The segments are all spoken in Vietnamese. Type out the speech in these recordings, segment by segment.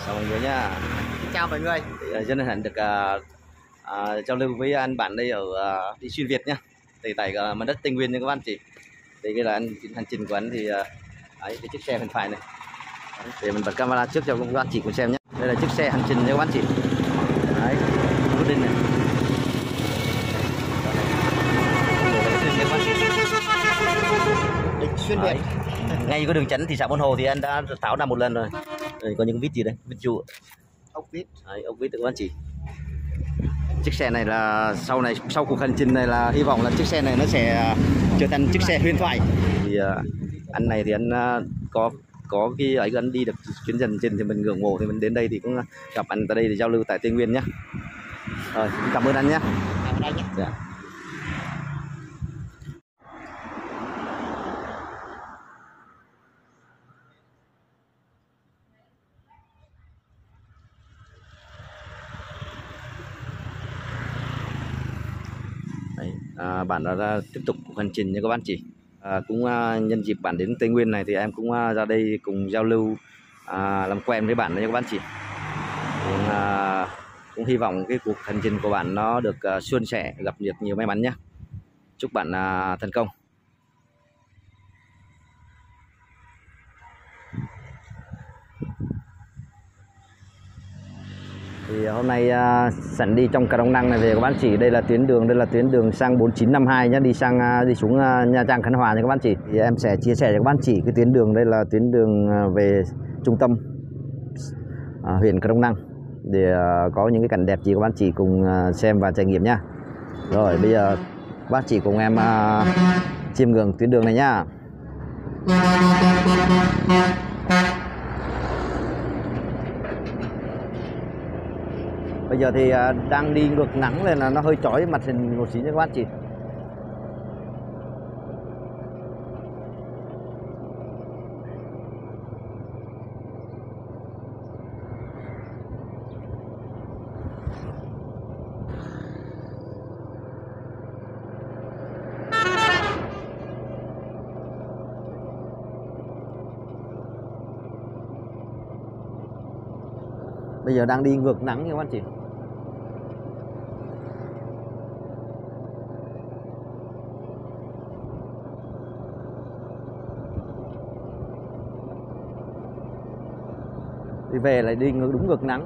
Chào mọi người nha. Chào mọi người. Rất hân hạnh được giao lưu với anh bạn đây ở đi xuyên Việt nhá. Thì tại mặt đất Tây Nguyên nha các bạn chị. Thì cái là hành trình của anh thì cái chiếc xe bên phải này. Để mình bật camera trước cho các bạn chị cùng xem nhé. Đây là chiếc xe hành trình nha các bạn chị. Đấy, rút lên này. Xuyên Việt. Ngay có đường tránh thị xã Buôn Hồ thì anh đã tháo ra một lần rồi. Đây, có những vít gì đây? Vít trụ. Ốc vít. Đấy, ốc vít các bạn chị. Chiếc xe này là sau cuộc hành trình này là hy vọng là chiếc xe này nó sẽ trở thành chiếc xe huyền thoại. Thì anh này thì anh có cái ấy, anh đi được chuyến dần trên thì mình ngưỡng mộ, thì mình đến đây thì cũng gặp anh tại đây để giao lưu tại Tây Nguyên nhá. Rồi, cảm ơn anh nhé. Cảm ơn anh nhé. Dạ. Đấy, bạn đã tiếp tục cuộc hành trình nha các bạn chị. Cũng nhân dịp bạn đến Tây Nguyên này thì em cũng ra đây cùng giao lưu, làm quen với bạn đấy nha các bạn chị. Cũng hy vọng cái cuộc hành trình của bạn nó được suôn sẻ, gặp được nhiều may mắn nhé. Chúc bạn thành công. Thì hôm nay sẵn đi trong Crong Năng này về các bạn chị, đây là tuyến đường sang 4952 nhé, đi xuống Nha Trang Khánh Hòa nha các bạn chị. Thì em sẽ chia sẻ cho các bạn chị cái tuyến đường đây là tuyến đường về trung tâm huyện Crong Năng để có những cái cảnh đẹp gì các bạn chị cùng xem và trải nghiệm nha. Rồi bây giờ các bác chị cùng em chiêm ngưỡng tuyến đường này nhá. Bây giờ thì đang đi ngược nắng nên là nó hơi chói mặt hình một xíu nha các bác chị. Bây giờ đang đi ngược nắng nha các bạn chị. Đi về lại đi đúng ngược nắng.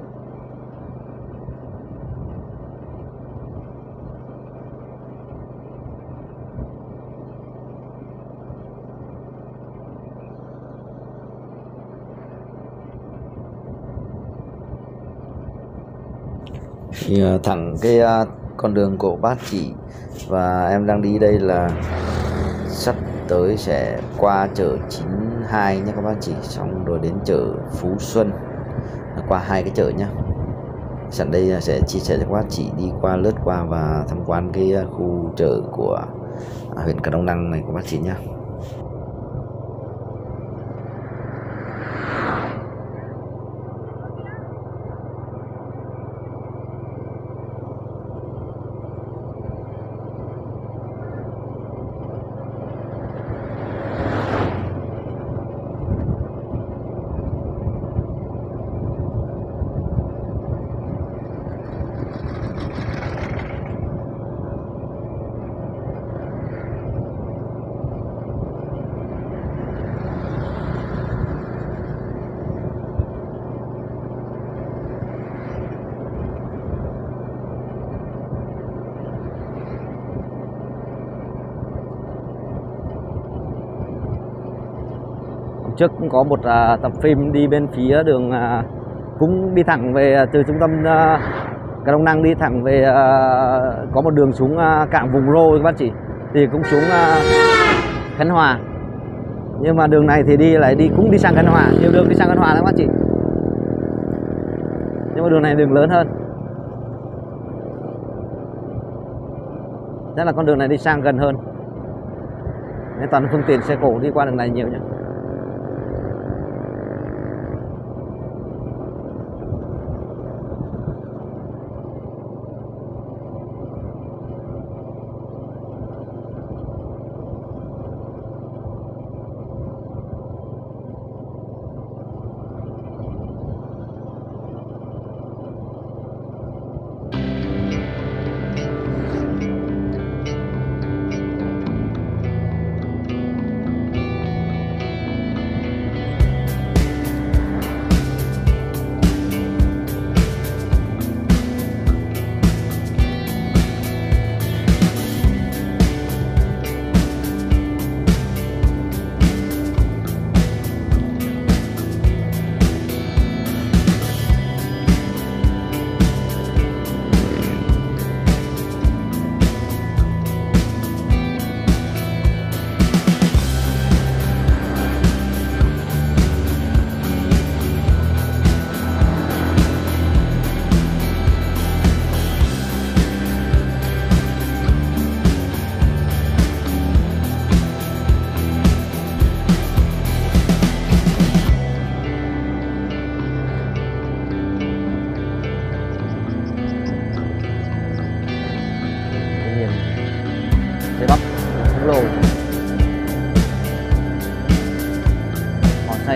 Thì thẳng cái con đường của bác chị và em đang đi đây là sắp tới sẽ qua chợ 92 nha các bác chị, xong rồi đến chợ Phú Xuân, qua hai cái chợ nhá. Sẵn đây sẽ chia sẻ cho các bác chị đi qua lướt qua và tham quan cái khu chợ của huyện Crong Năng này các bác chị nhá. Trước cũng có một tập phim đi bên phía đường cũng đi thẳng về từ trung tâm Crong Năng đi thẳng về, có một đường xuống cảng Vùng Rô các bác chị, thì cũng xuống Khánh Hòa, nhưng mà đường này thì cũng đi sang Khánh Hòa, nhiều đường đi sang Khánh Hòa đó các bác chị, nhưng mà đường này đường lớn hơn, chắc là con đường này đi sang gần hơn nên toàn phương tiện xe cổ đi qua đường này nhiều nhé.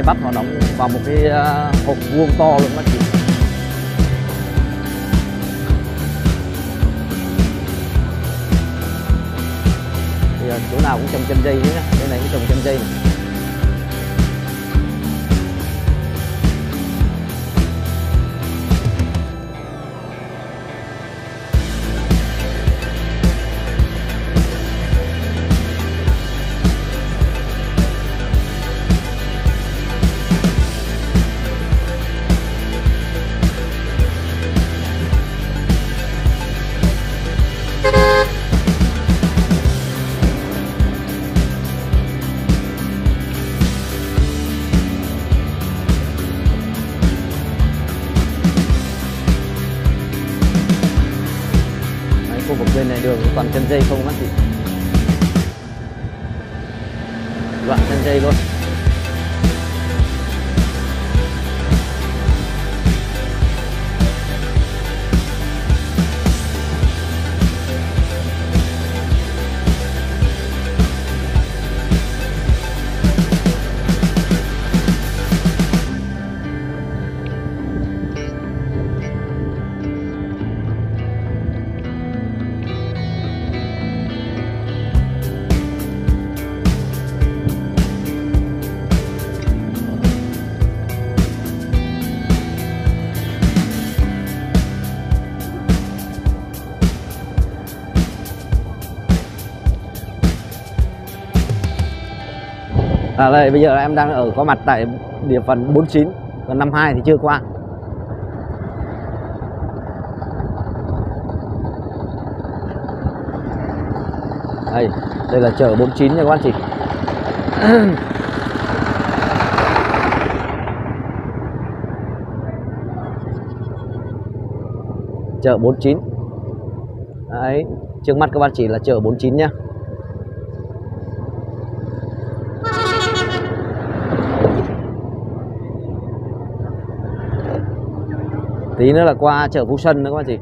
bắp họ đóng vào một cái hộp vuông to luôn các chị. Thì chỗ nào cũng trồng chanh dây nhé, cái này cũng trồng chanh dây này. Khu vực bên này đường toàn chân dây không các chị, đoạn chân dây luôn. Đây bây giờ em đang có mặt tại địa phận 49, còn 52 thì chưa qua. Đây là chợ 49 nha các anh chị. Chợ 49. Đấy, trước mắt các bạn chỉ là chợ 49 nhá. Tí nữa là qua chợ Phú Xuân nữa các bạn chị.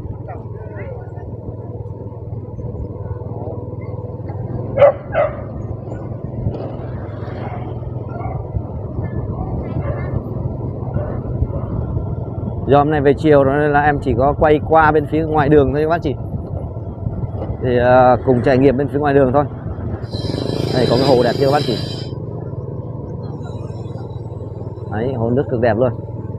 Do hôm nay về chiều đó nên là em chỉ có quay qua bên phía ngoài đường thôi các bác chị. Thì cùng trải nghiệm bên phía ngoài đường thôi. Đây có cái hồ đẹp chưa các bác chị. Đấy, hồ nước cực đẹp luôn.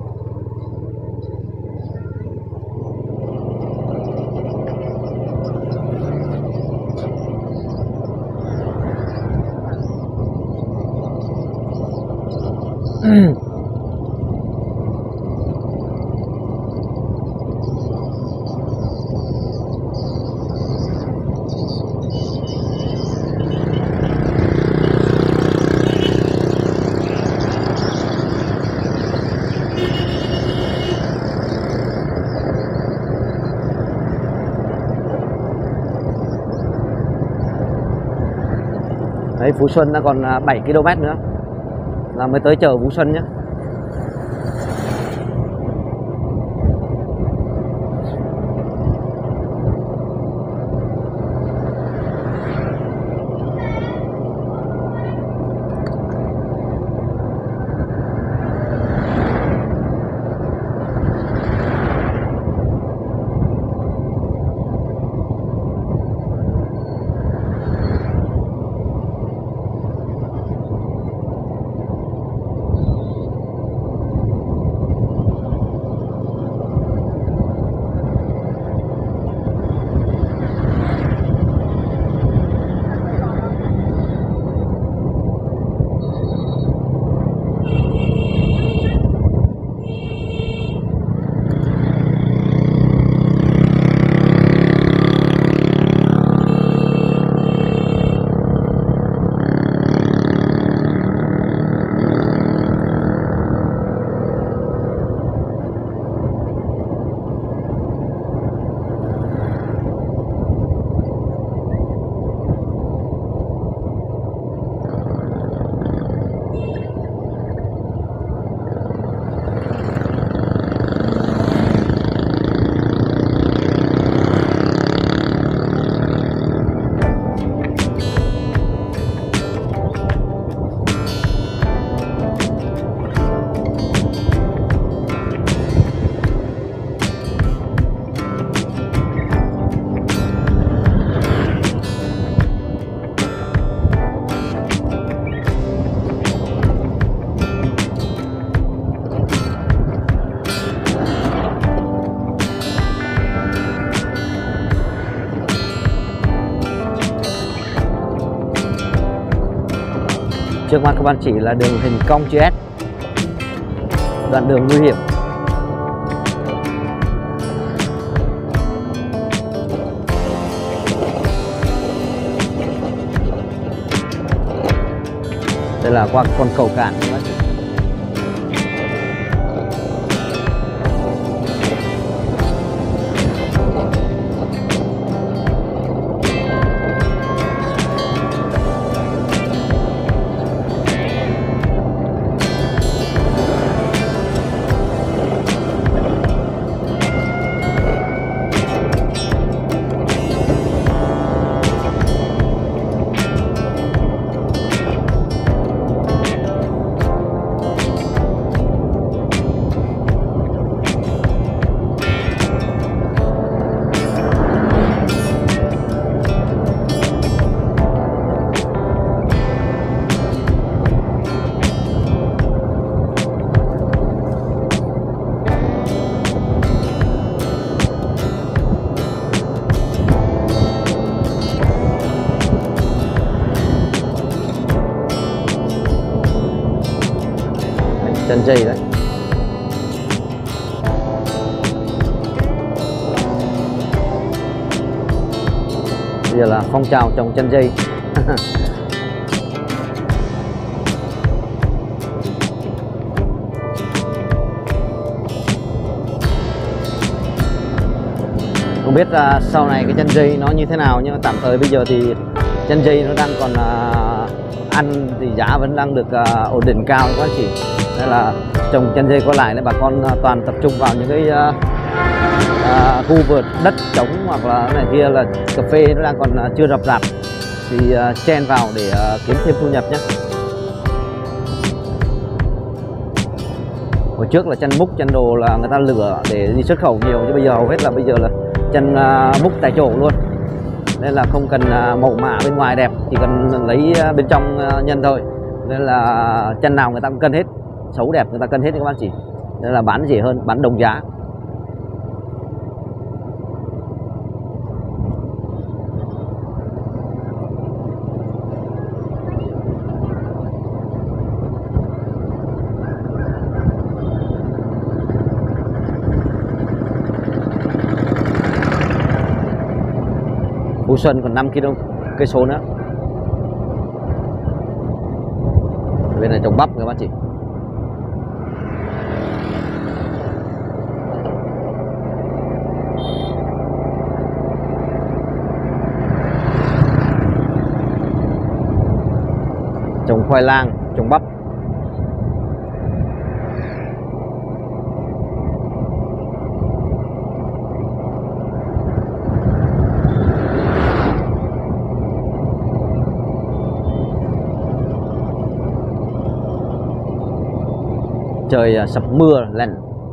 Đấy, Phú Xuân đã còn 7 km nữa là mới tới chợ Phú Xuân nhé. Trước mắt các bạn chỉ là đường hình cong chữ S, đoạn đường nguy hiểm. Đây là qua con cầu cạn các bạn. Chân dây đấy. Bây giờ là phong trào trồng chân dây. Không biết sau này cái chân dây nó như thế nào, nhưng mà tạm thời bây giờ thì chân dây nó đang còn ăn thì giá vẫn đang được ổn định cao các anh chị. Nên là trồng chân dây có lại nên bà con toàn tập trung vào những cái khu vườn đất trống hoặc là này kia là cà phê nó đang còn chưa rập rạp thì chen vào để kiếm thêm thu nhập nhé. Hồi trước là chân múc chân đồ là người ta lựa để đi xuất khẩu nhiều, chứ bây giờ hầu hết là bây giờ là chân múc tại chỗ luôn, nên là không cần mẫu mã bên ngoài đẹp, chỉ cần lấy bên trong nhân thôi. Nên là chân nào người ta cũng cân hết, xấu đẹp người ta cân hết các bác chị, nên là bán rẻ hơn, bán đồng giá. Phú Xuân còn 5 cây số nữa. Bên này trồng bắp các bác chị. Trồng khoai lang, trồng bắp. Trời sập mưa lạnh.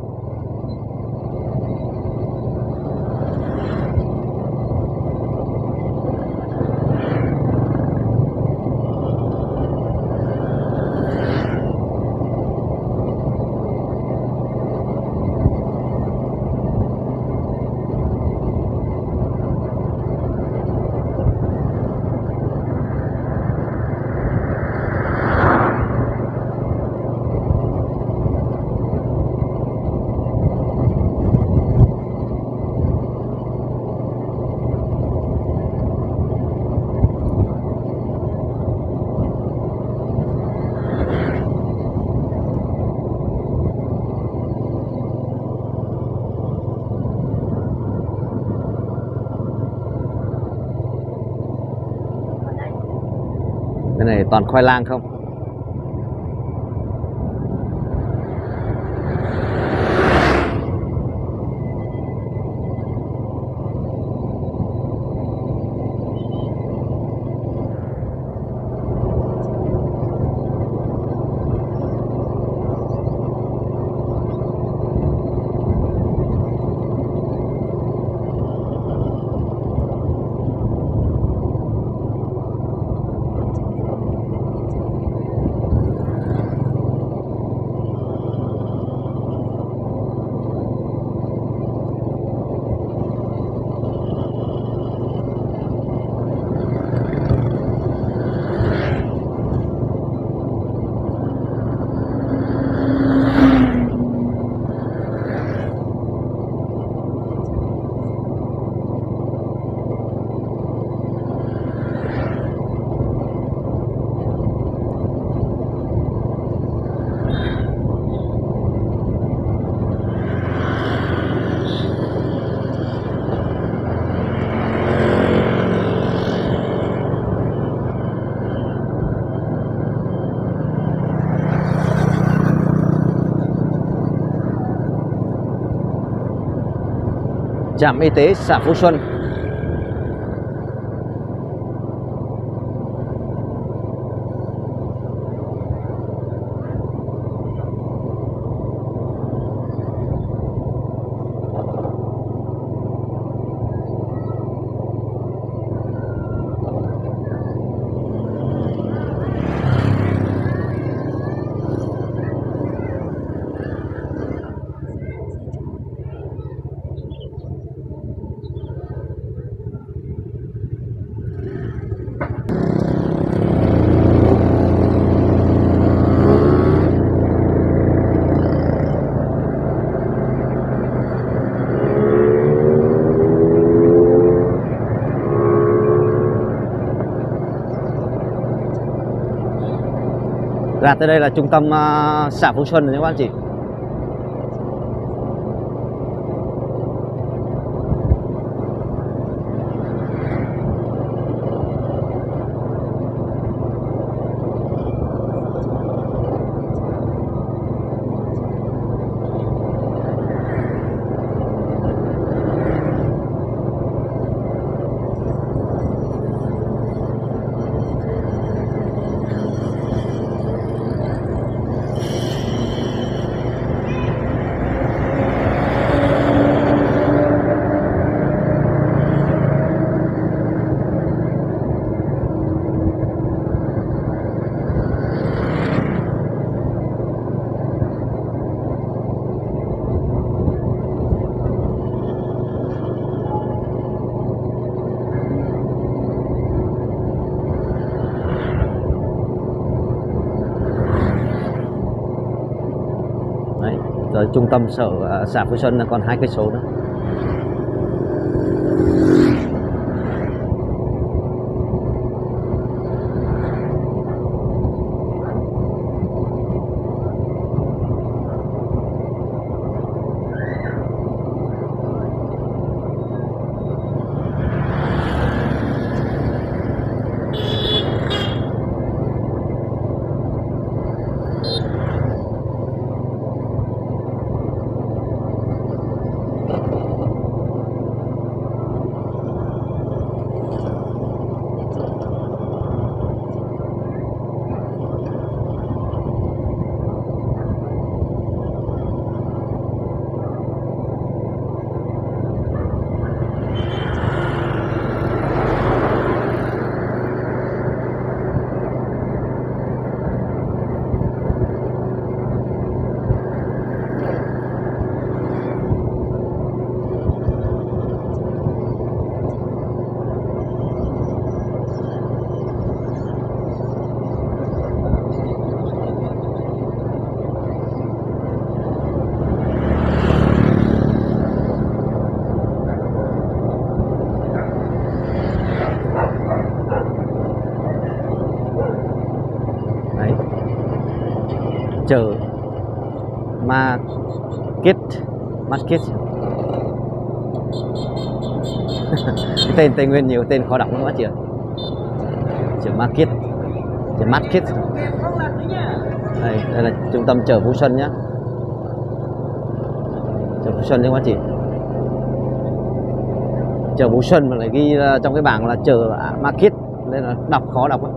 Cái này toàn khoai lang không. Trạm y tế xã Phú Xuân. Ra tới đây là trung tâm xã Phú Xuân rồi các bạn chị. Đấy, rồi trung tâm sở xã Phú Xuân là còn 2 cây số nữa. Chợ Market tên Tây Nguyên nhiều tên khó đọc lắm các chị ạ. Chợ Market đây là trung tâm chợ Phú Xuân nhá, chợ Phú Xuân nha các chị. Chợ Phú Xuân mà lại ghi trong cái bảng là chợ Market nên là đọc khó đọc ấy.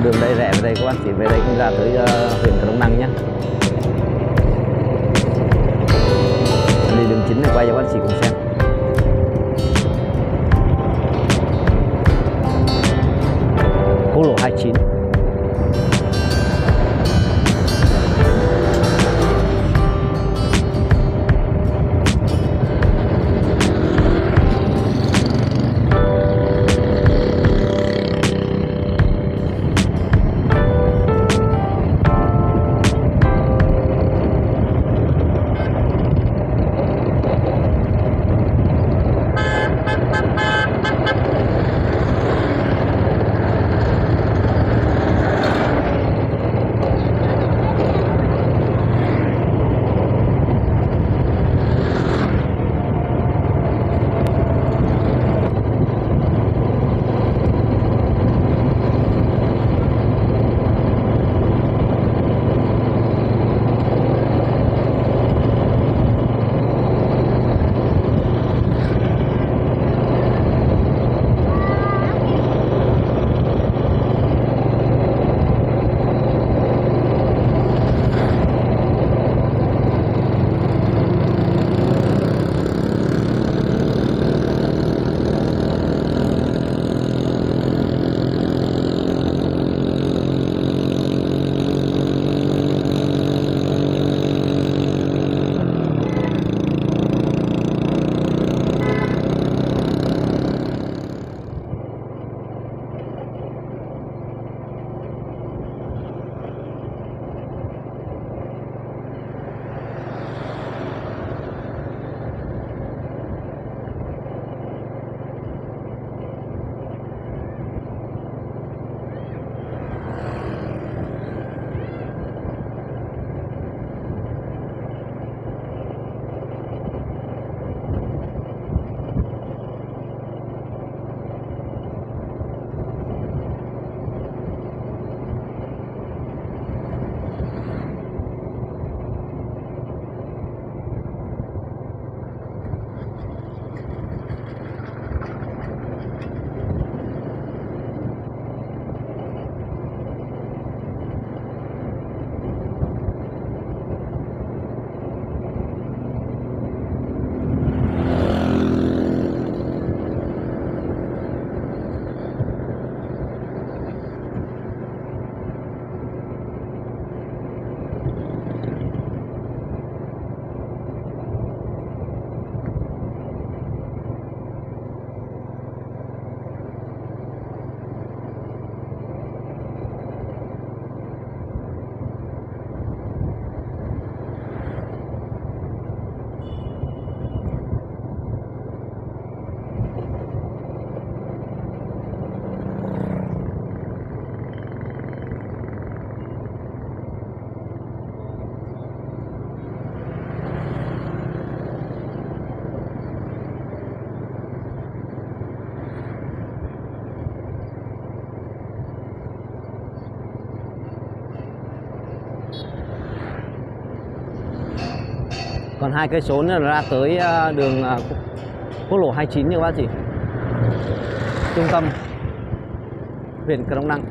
đường đây rẽ về đây các bác chỉ về đây cũng ra tới huyện Crong Năng nhé. Đi đường chính này quay cho các bác chỉ cùng xem. Quốc lộ 29. Còn 2 cây số nữa là ra tới đường quốc lộ 29 như các bác chị. Trung tâm huyện Crong Năng.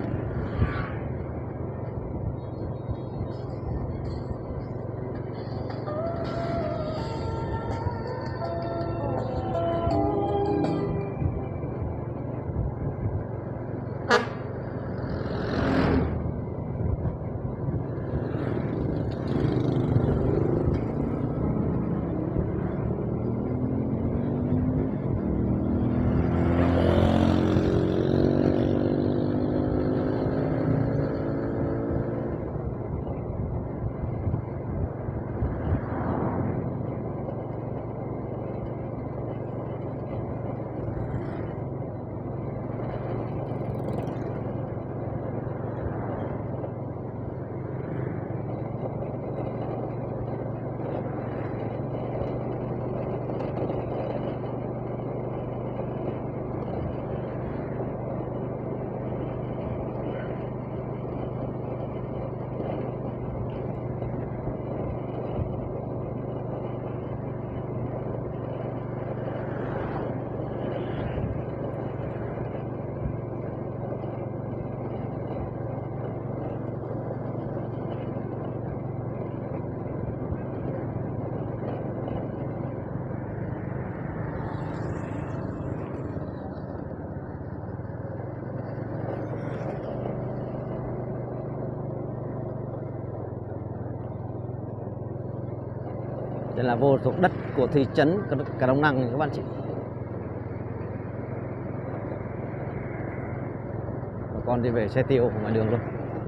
Đây là vô thuộc đất của thị trấn Cà Rông Năng các bạn chị. Bà con đi về xe tiêu ở ngoài đường luôn.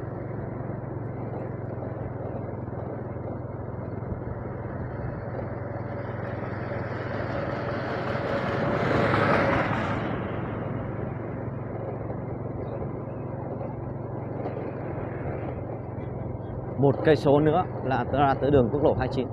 Một cây số nữa là ra tới đường quốc lộ 29.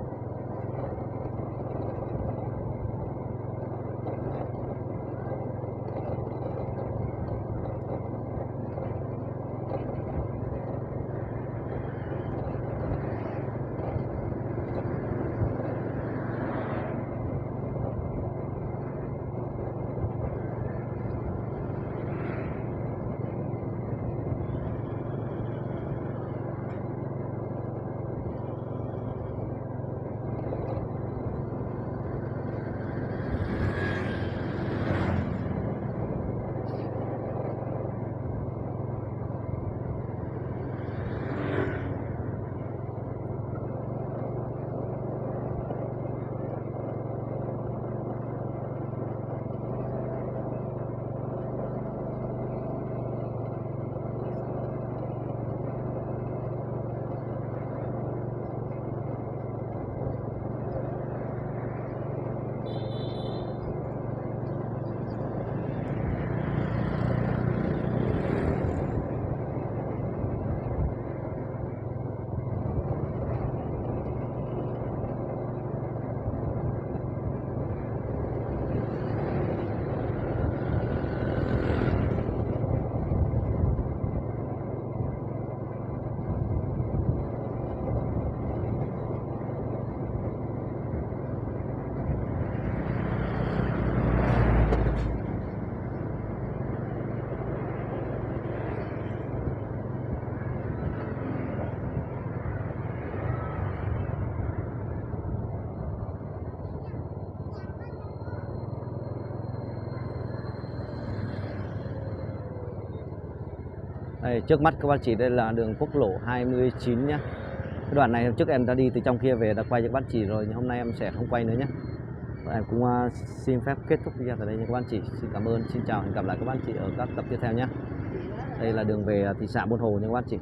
Đây, trước mắt các bác chỉ đây là đường quốc lộ 29 nhé. Cái đoạn này hôm trước em đã đi từ trong kia về, đã quay cho các bác chỉ rồi, nhưng hôm nay em sẽ không quay nữa nhé. Và em cũng xin phép kết thúc video tại đây nha các bác chị. Xin cảm ơn, xin chào, hẹn gặp lại các bác chị ở các tập tiếp theo nhé. Đây là đường về thị xã Buôn Hồ nha các bác chị.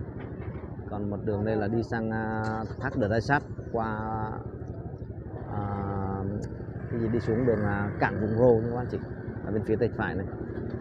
Còn một đường đây là đi sang thác Đờ Rai Sát qua cái gì đi xuống đường cảng Vùng Rô nha các bác chị, ở bên phía tay phải này.